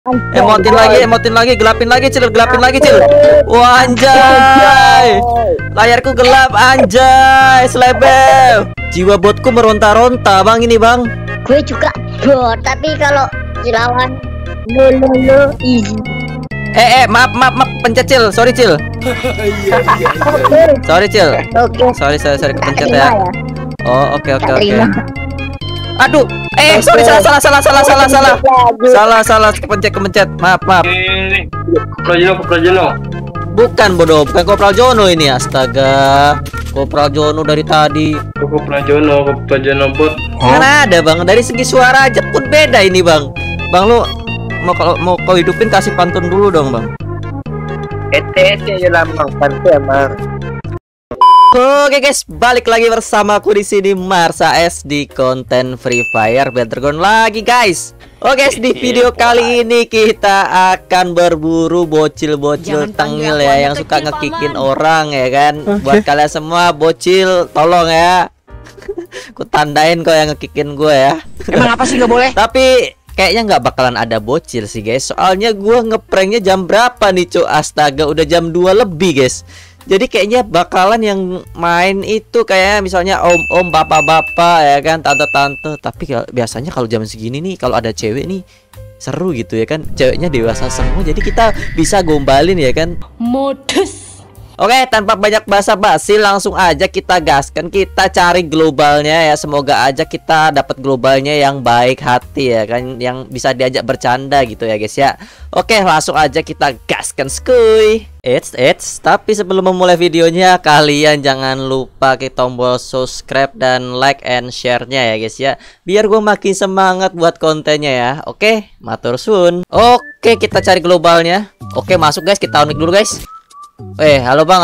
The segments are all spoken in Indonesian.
Emotin lagi, gelapin lagi, Cil. Wah, anjay. Layarku gelap, anjay. Selebel. Jiwa botku meronta-ronta, Bang, ini, Bang. Gue juga bot, tapi kalau dilawan lo easy. Maaf, pencet, Cil. Sorry, Cil. Sorry, Cil. Oke. Sorry, kepencet ya. Oh, oke. Aduh, sorry, salah, kepencet. Maaf. Kopral Jono. Bukan bodoh, bukan Kopral Jono ini, astaga. Kopral Jono dari tadi. Kopral Jono bot. Mana ada, Bang? Dari segi suara aja pun beda ini, Bang. Bang, lu mau kau hidupin kasih pantun dulu dong, Bang. Aja lambang pantai emang. Oke guys, balik lagi bersama aku di sini Marsa S di konten Free Fire Battleground lagi guys. Oke guys, di video kali ini kita akan berburu bocil-bocil tengil ya yang suka ngekikin orang ya kan. Buat kalian semua bocil, tolong ya. Ku tandain kau yang ngekikin gue ya. Emang apa sih gak boleh? Tapi kayaknya nggak bakalan ada bocil sih guys. Soalnya gue ngepranknya jam berapa nih cuy? Astaga, udah jam 2 lebih guys. Jadi kayaknya bakalan yang main itu kayak misalnya om-om, bapak-bapak ya kan, tante-tante. Tapi biasanya kalau jam segini nih kalau ada cewek nih seru gitu ya kan. Ceweknya dewasa semua jadi kita bisa gombalin ya kan. Modus. Oke, tanpa banyak basa-basi langsung aja kita gaskan, kita cari globalnya ya. Semoga aja kita dapat globalnya yang baik hati ya kan, yang bisa diajak bercanda gitu ya guys ya. Oke, langsung aja kita gaskan skuy. Tapi sebelum memulai videonya kalian jangan lupa klik tombol subscribe dan like and share-nya ya guys ya. Biar gue makin semangat buat kontennya ya. Oke, matur suun. Oke, kita cari globalnya. Oke, masuk guys, kita unik dulu guys. Halo bang.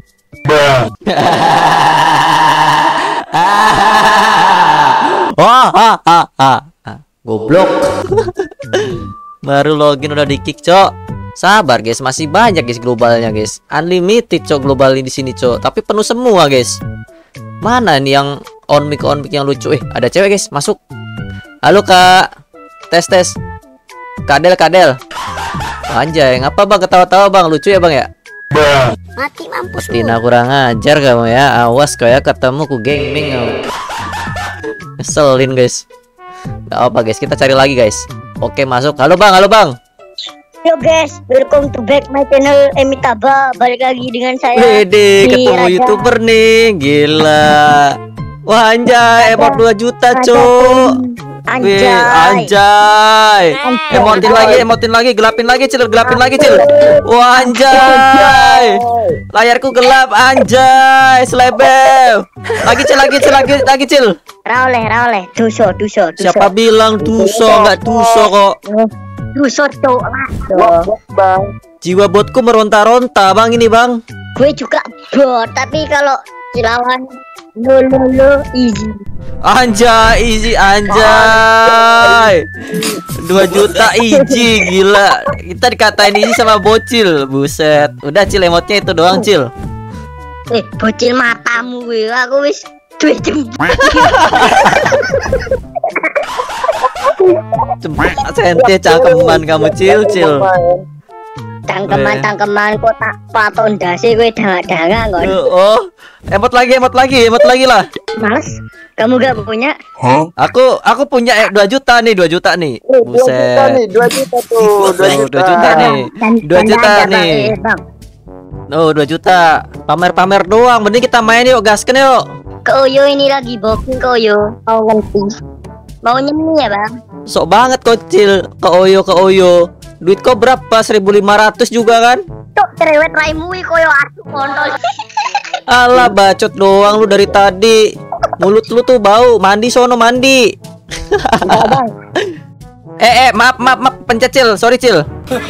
Goblok. Baru login udah di-kick, Cok. Sabar guys, masih banyak guys globalnya guys. Unlimited Cok global di sini, Cok. Tapi penuh semua guys. Mana nih yang on mic yang lucu? Ada cewek guys, masuk. Halo Kak. Tes. Kadel. Anjay, ngapa Bang ketawa-tawa Bang? Lucu ya Bang ya? Mati mampus lu. Tina kurang ajar kamu ya. Awas kau ya ketemu ku gaming kamu. Keselin guys. Gak apa guys, kita cari lagi guys. Oke, masuk. Halo bang. Yo guys, welcome to back my channel Emitaba. Balik lagi dengan saya. Wede, ketemu YouTuber nih. Gila. Wah anjay, emot 2 juta cuk. Anjay. Emotin lagi, gelapin lagi, Cil. Wah, anjay. Layarku gelap, anjay. Selebel. Lagi, Cil. Raoleh. Tuso. Siapa bilang tuso? Enggak tuso kok. Tuso tuh. Jiwa botku meronta-ronta, Bang, ini, Bang. Gue juga bot, tapi kalau dilawan lo easy. Anjay, easy anjay. 2 juta easy, gila. Kita dikatain easy sama bocil. Buset. Udah Cil, emotnya itu doang, Cil. Bocil matamu gue. Aku wis duwe jempol. Cempet sente cangkeman kamu, Cil. Tangkeman kok tak paton dasi gue danga kon. Oh, emot lagi lah. Males. Kamu gak punya? Aku punya 2 juta nih. Buset. 2 juta tuh. 2 juta nih. Oh, 2 juta. Pamer doang. Mending kita main yuk, gasken yuk. Ke Oyo ini lagi booking ke Oyo. Mau ngerti? Mau nyemi ya, Bang? Sok banget kocil. Ke Oyo. Duit kau berapa? 1.500 juga kan? Cok, cerewet raimu koyo aku kontol. Alah, bacot doang lu dari tadi. Mulut lu tuh bau. Mandi sono, mandi. Maaf, pencet Cil. Sorry Cil.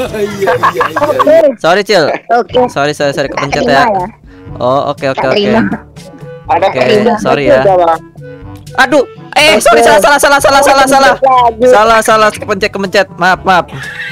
Sorry Cil. Oke. Sorry kepencet ya. Oh, oke. Sorry ya. Aduh, sorry salah kepencet. Maaf.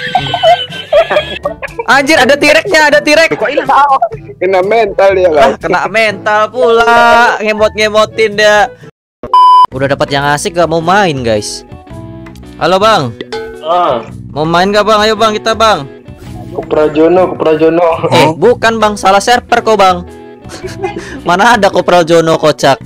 Anjir, ada T-Rex-nya. Kok hilang? Kena mental dia kan. Kena mental pula. Ngemot-ngemotin dia. Udah dapat yang asik gak mau main, guys. Halo, Bang. Mau main gak bang? Ayo bang, kita bang. Kopra Jono. Bukan bang, salah server kok bang. Mana ada Kopral Jono kocak.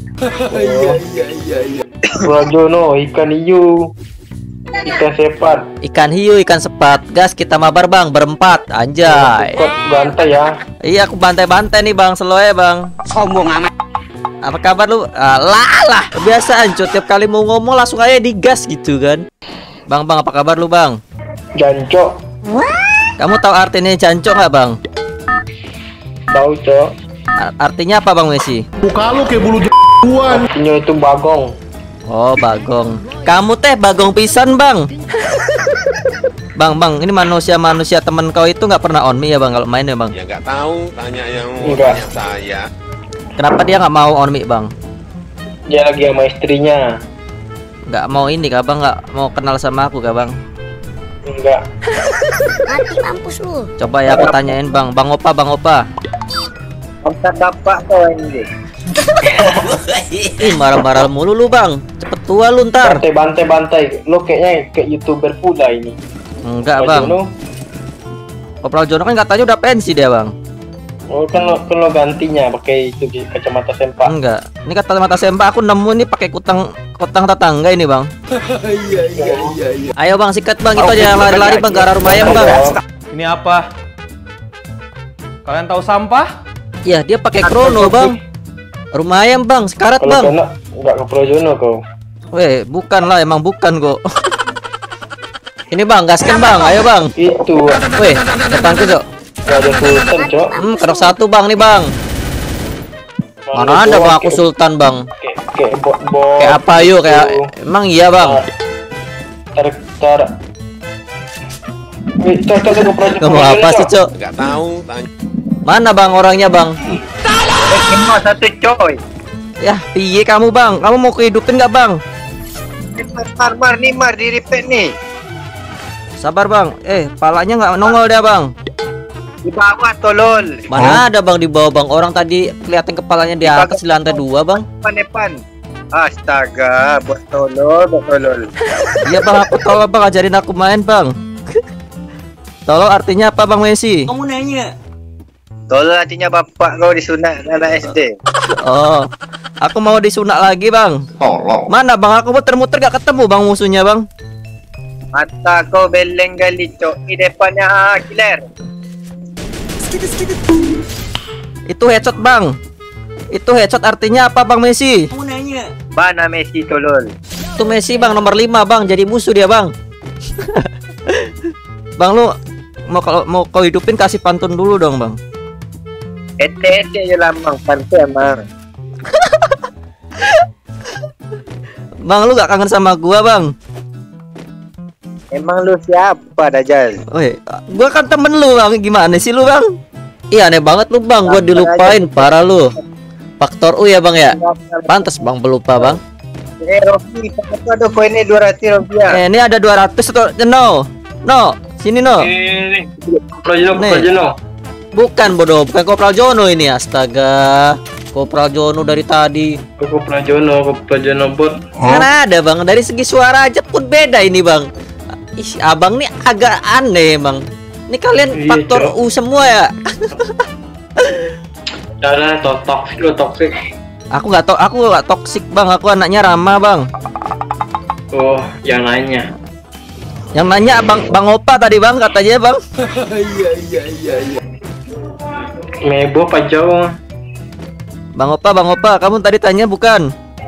Kopra Jono, ikan hiu, ikan sepat. Ikan hiu, ikan sepat. Gas, kita mabar bang, berempat. Anjay. Kok bantai ya? Iya, aku bantai-bantai nih bang, slow ya bang. Sombong amat. Apa kabar lu? Lah. Kebiasaan cuy, tiap kali mau ngomong langsung aja digas gitu kan. Bang, apa kabar lu bang? Jancok. Kamu tahu artinya jancok nggak bang? Tahu cok. Artinya apa bang Messi? Muka lu kayak bulu jagoan. Artinya itu bagong. Oh bagong. Kamu teh bagong pisan bang. Bang, ini manusia teman kau itu nggak pernah on me ya bang kalau main ya bang? Ya nggak tahu, tanya yang Enggak. tanya saya. Kenapa dia nggak mau on me bang? Dia lagi sama istrinya. Nggak mau ini kah bang? Nggak mau kenal sama aku kah bang? Enggak. Mati mampus lu. Coba ya aku tanyain bang. Bang Opa. Kontak bapak kau ini. Ih marah-marah mulu lu bang. Cepet tua lu ntar. Bantai. Lo kayaknya kayak YouTuber pula ini. Enggak Kopra bang. Jono. Kopral Jono kan katanya udah pensi dia bang. Oh kan lo gantinya pakai itu kacamata sempak. Enggak. Ini kacamata sempak aku nemu nih pakai kutang tetangga ini bang. Iya. Ayo bang sikat bang, itu aja lari-lari bang ke arah rumah ayam bang. Ini apa? Kalian tahu sampah? Iya dia pakai krono bang. Rumah ayam bang, sekarat Kalau bang. kena enggak Kopra Jono kau. Weh bukan lah, emang bukan kok. Ini bang, gaskan bang, ayo bang. Itu Weh depanku cok. gak ada sultan cok. Kedok satu bang nih bang. Mana ada bang aku sultan bang. Kayak bot. Kayak apa yuk kayak emang iya bang. Tar. Wih, Kopra Jono. Kamu apa sih cok? Nggak tahu, tanya. Mana bang orangnya bang? Cuma satu coy. Ya piye kamu bang? Kamu mau kehidupin nggak bang? Mar di repeat nih. Sabar bang. Palanya nggak nongol dia bang. Di bawah tolol. Mana ada bang di bawah bang? Orang tadi kelihatan kepalanya di atas di lantai 2 bang. Depan. Astaga, bot tolol. Iya bang, aku tolong bang, ajarin aku main bang. Tolong artinya apa bang Messi? Kamu nanya. Tolol artinya bapak kau disunat anak SD. Oh, aku mau disunat lagi bang. Tolong. Mana bang? Aku muter-muter gak ketemu bang musuhnya bang. Mata kau beleng kali cok. Di depannya killer. Itu headshot bang. Itu headshot artinya apa bang Messi? Kamu nanya. Mana Messi tolol. Itu Messi bang nomor 5 bang. Jadi musuh dia bang. Bang lu mau kau hidupin kasih pantun dulu dong bang. Ete aja lambang pantai emang. Bang lu gak kangen sama gua bang? Emang lu siapa Dajjal? Weh, gua kan temen lu bang. Gimana sih lu bang? Iya aneh banget lu bang. Gua dilupain parah lu. Faktor U ya bang ya. Pantes bang pelupa bang. Rofi, ada koinnya 200 rupiah. Ini ada 200 atau no. Sini no. Kopra Jono. Bukan bodoh, bukan Kopral Jono ini. Astaga. Kopral Jono dari tadi. Kopra Jono bot. Mana ada bang, dari segi suara aja pun beda ini bang. Ih, abang nih agak aneh bang. Ini kalian Iya, faktor Cok. U semua ya. Cara toxic. Aku nggak toksik bang, aku anaknya ramah bang. Oh, yang lainnya. Yang nanya bang Opa tadi bang, katanya bang. Iya. Mebo Pak Jauh. Bang Opa, kamu tadi tanya bukan?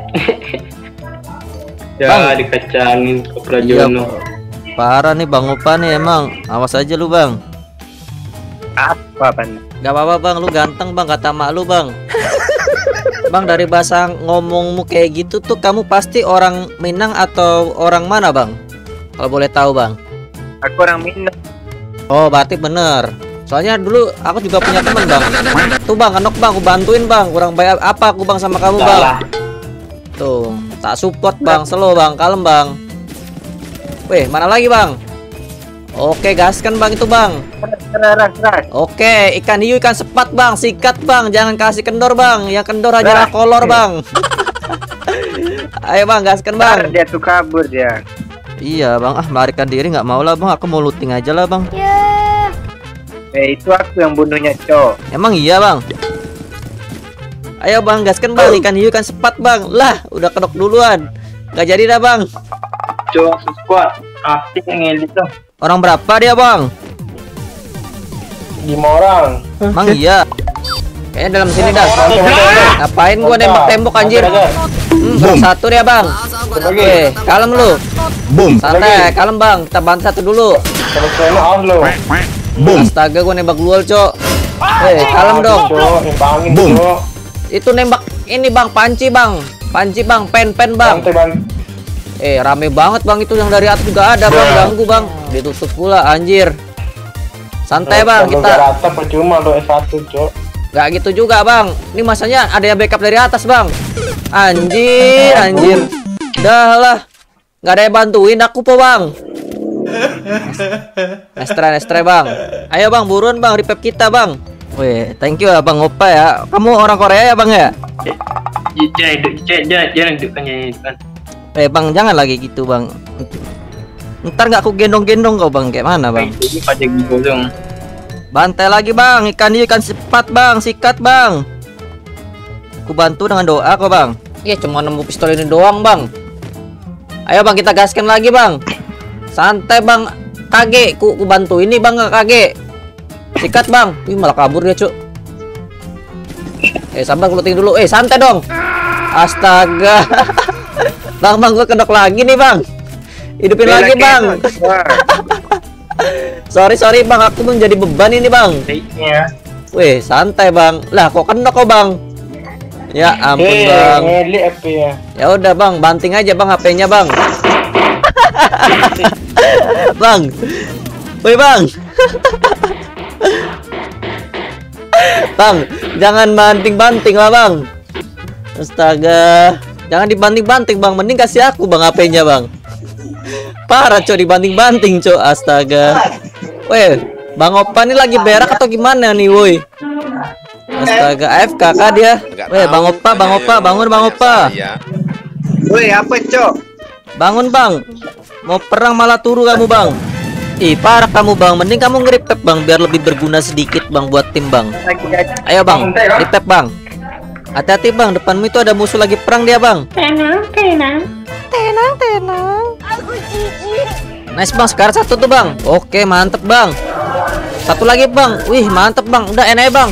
Ya, Bang. dikacangin Kopra Iya, Jono. parah nih bang Opa nih emang. Awas aja lu bang. Apa pan? Gak apa-apa bang, lu ganteng bang, kata mak lu bang. Bang dari bahasa ngomongmu kayak gitu tuh kamu pasti orang Minang atau orang mana bang? Kalau boleh tahu bang. Aku orang Minang. Oh berarti bener. Soalnya dulu aku juga punya teman bang. Tuh bang, kenok bang, aku bantuin bang. Kurang bayar apa aku bang sama kamu bang? Salah. Tuh, tak support bang, slow bang, kalem bang. Weh, mana lagi bang? Oke, gaskan bang itu bang. Keras. Oke, ikan hiu, ikan sepat bang, sikat bang, jangan kasih kendor bang. Yang kendor aja kolor bang. Ayo bang, gaskan bang. Dia tuh kabur dia. Iya bang, melarikan diri nggak mau lah bang. Aku mau looting aja lah bang. Itu aku yang bunuhnya, Cok. Emang iya bang. Ayo bang, gaskan bang, ikan hiu ikan sepat bang. Lah, udah kedok duluan. Nggak jadi dah bang. Cok, squad. Aktif yang elit tuh. Orang berapa dia bang? 5 orang. Emang iya. Kayaknya dalam sini dah. Ngapain gua nembak tembok anjir? Baru satu dia bang. Oke, kalem lu. Santai, kalem bang. Kita bantu satu dulu. Astaga, gua nembak lual, Cok. Kalem dong. Itu nembak ini bang, panci bang. Panci bang, pen bang. Rame banget bang, itu yang dari atas juga ada bang, ganggu bang. Ditutup pula anjir. Santai bang, kita rata percuma lo S1, Cok. Gak gitu juga bang. Ini masanya ada yang backup dari atas bang. Anjir. Dah lah. Gak ada yang bantuin aku po bang. Nestre bang. Ayo bang, buruan bang, revive kita bang. Wih, thank you ya bang Opa ya. Kamu orang Korea ya bang ya? Jangan duduknya kan. Bang, jangan lagi gitu bang. Ntar gak aku gendong-gendong kau bang. Kayak mana bang? Ini pada gitu dong. Bantai lagi bang, ikan hiu ikan sepat bang, sikat bang. Ku bantu dengan doa kok bang. Iya cuma nemu pistol ini doang bang. Ayo bang, kita gaskan lagi bang. Santai bang, kage. Ku bantu ini bang, gak kage. Sikat bang. Wih malah kabur dia cuk. Sabar, looting dulu. Santai dong. Astaga. Bang, gua kedok lagi nih bang. Hidupin lagi bang. Sorry bang, aku menjadi beban ini bang. Wih, santai bang. Lah kok kena kok bang? Ya ampun bang. Ya udah bang, banting aja bang HP-nya bang. Bang. Woi bang. Bang, jangan banting-banting lah bang. Astaga. Jangan dibanting-banting bang, mending kasih aku bang HP-nya bang. Parah cok, dibanting-banting cok. Astaga. Weh, Bang Opa ini lagi berak atau gimana nih woi? Astaga, AFK kah dia? Weh, Bang Opa, bangun Bang Opa. Woi, apa, Cok? Bangun bang. Mau perang malah turu kamu bang. Ih, parah kamu bang. Mending kamu nge-revive bang, biar lebih berguna sedikit bang buat tim bang. Ayo bang, revive bang. Hati-hati bang, depanmu itu ada musuh lagi perang dia bang. Tenang. Aku jijik. Nice bang, sekarang satu tuh bang. Oke, mantep bang. Satu lagi bang. Wih, mantep bang. Udah enak bang.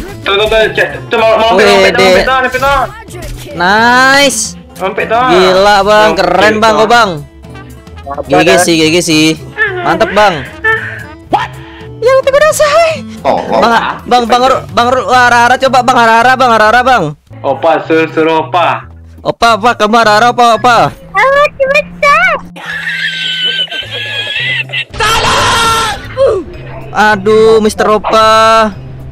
Nice. Gila bang, keren bang kok bang. GG sih. Mantep bang. Yang itu udah selesai. Bang Rara coba bang Rara bang. Opa, suruh Opa. Opa, kamu Rara apa? Aduh, Mister Opa.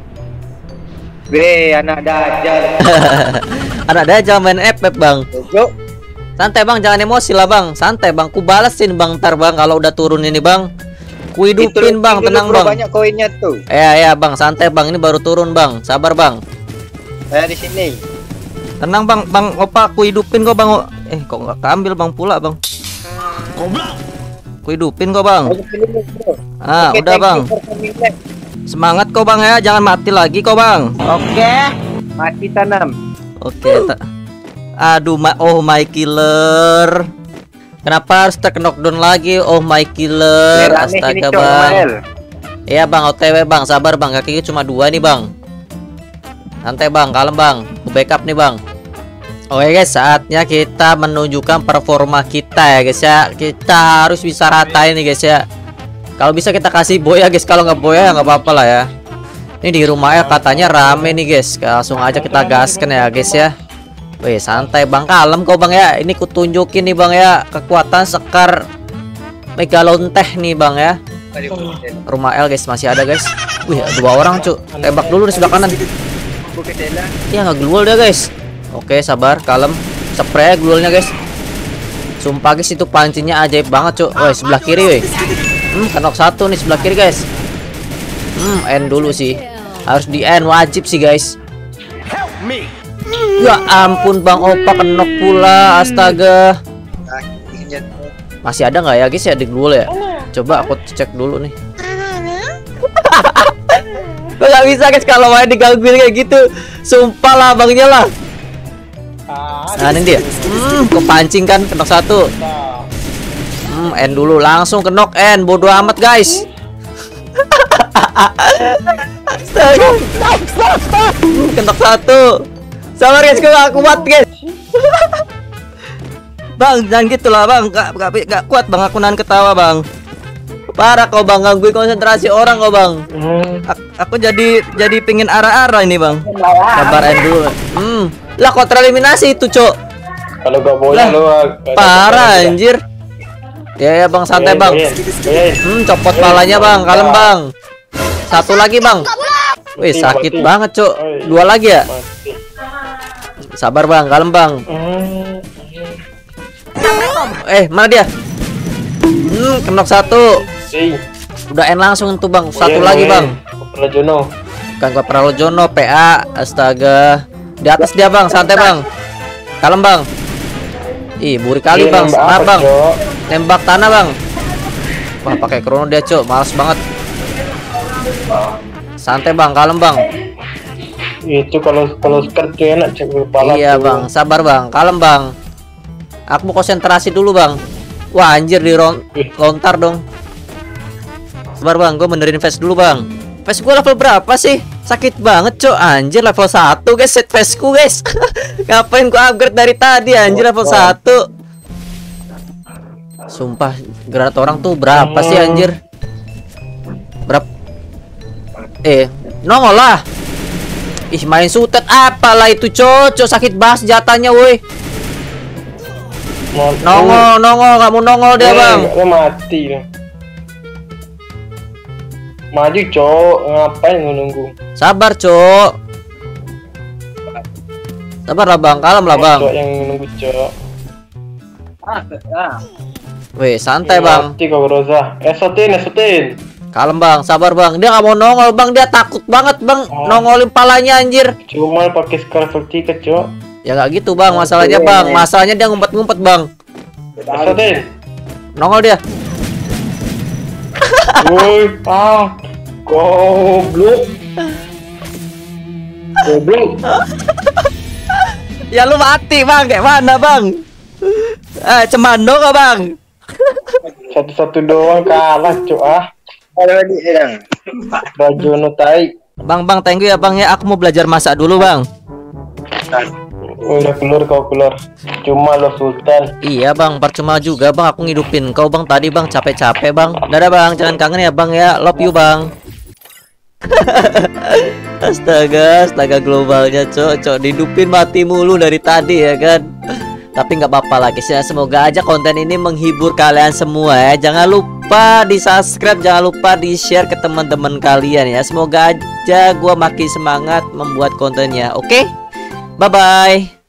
Weh, anak dajal. Anak dajal main FF bang. Santai bang, jangan emosi lah bang. Santai bang, ku balesin bang ntar bang kalau udah turun ini bang. Ku hidupin bang, tenang bang. Banyak koinnya tuh. Ya bang, santai bang, ini baru turun bang. Sabar bang. Saya di sini. Tenang bang, Opa, ku hidupin kok bang. Kok nggak keambil bang pula bang? Ku hidupin kok bang. Udah bang. Semangat kok bang ya, jangan mati lagi kok bang. Oke. Mati tanam. Oke. Aduh, oh my killer. Kenapa harus knockdown lagi? Oh my killer. Astaga bang. Iya bang, OTW bang, sabar bang. Kaki cuma 2 nih bang. Santai bang, kalem bang. Ku backup nih bang. Oke guys, saatnya kita menunjukkan performa kita ya guys ya. Kita harus bisa ratain nih guys ya. Kalau bisa kita kasih boya guys, kalau nggak boya ya nggak apa-apa lah ya. Ini di rumahnya katanya rame nih guys. Langsung aja kita gaskan ya guys ya. Wih, santai bang, kalem kok bang ya. Ini kutunjukin nih bang ya, kekuatan sekar Megalonteh nih bang ya. Rumah L guys, masih ada guys. Wih, 2 orang cuk. Tembak dulu di sebelah kanan. Ya nggak glual dia guys. Oke, sabar, kalem. Spray glualnya guys. Sumpah guys, itu pancinya ajaib banget cuk. Woi, sebelah kiri woi. Kenok 1 nih sebelah kiri guys. End dulu sih. Harus di end, wajib sih guys. Ya ampun bang Opa, kenok pula. Astaga. Masih ada nggak ya guys ya di Global ya? Coba aku cek dulu nih. Gue nggak bisa guys kalau main digangguin kayak gitu. Sumpah lah abangnya lah. Nah ini dia. Kepancing kan, kenok satu. End dulu, langsung kenok end. Bodoh amat guys. Astaga. Kenok satu. Sabar guys, gue gak kuat guys. Bang, jangan gitulah bang. Gak kuat bang, aku nahan ketawa bang. Parah kau bang, gangguin konsentrasi orang kau bang. Aku jadi pingin arah-arah ini bang. Sabar end dulu. Lah kau tereliminasi itu cok. Kalau gak boleh lu parah anjir. Ya bang, santai bang. Copot palanya bang, kalem bang. Satu lagi bang. Wih sakit banget cok. Dua lagi ya. Sabar bang, kalem bang. Mana dia? Kenok satu. Udah end langsung tuh bang. Satu lagi bang. Jono. Bukan Kopral Jono, PA. Astaga. Di atas dia bang, santai bang. Kalem bang. Ih, buri kali bang. Senar bang. Tembak tanah bang. Wah, pakai krono dia cok. Males banget. Santai bang, kalem bang. Itu kalau skirt enak cek kepala. Iya bang, sabar bang, kalem bang. Aku mau konsentrasi dulu bang. Wah anjir lontar dong. Sabar bang, gue benerin face dulu bang. Face gue level berapa sih? Sakit banget cok. Anjir level 1 guys, set face ku guys. Ngapain gue upgrade dari tadi anjir level 1. Sumpah gerak orang tuh berapa sih anjir? Berapa? Nongol lah. Ih main sutet apalah itu cocok, sakit banget senjatanya woi. Nongol kamu nongol dia bang. Mati. Maju cok, ngapain nunggu? Sabar cok. Sabar lah bang, kalem lah bang. Cok yang nunggu cok. Weh santai bang. Mati kau Rosa. Esotin. Kalem bang, sabar bang. Dia nggak mau nongol bang, dia takut banget bang. Nongolin palanya anjir. Cuma pakai skala vertikal cok. Ya nggak gitu bang, masalahnya bang. Masalahnya dia ngumpet-ngumpet bang. Esotin. Nongol dia. Woi, goblok. Ya lu mati bang, kayak mana bang? Cemando nggak bang? Satu-satu doang kalah cok Rajono tai. Bang, thank you ya bang ya. Aku mau belajar masak dulu bang. Udah keluar. Cuma lo Sultan. Iya bang, percuma juga bang. Aku ngidupin kau bang tadi bang, capek-capek bang. Dadah bang, jangan kangen ya bang ya. Love you bang. Astaga globalnya cok dihidupin mati mulu dari tadi ya kan. Tapi nggak apa-apa lah guys ya. Semoga aja konten ini menghibur kalian semua ya. Jangan lupa di subscribe, jangan lupa di share ke teman-teman kalian ya. Semoga aja gua makin semangat membuat kontennya. Oke, bye bye.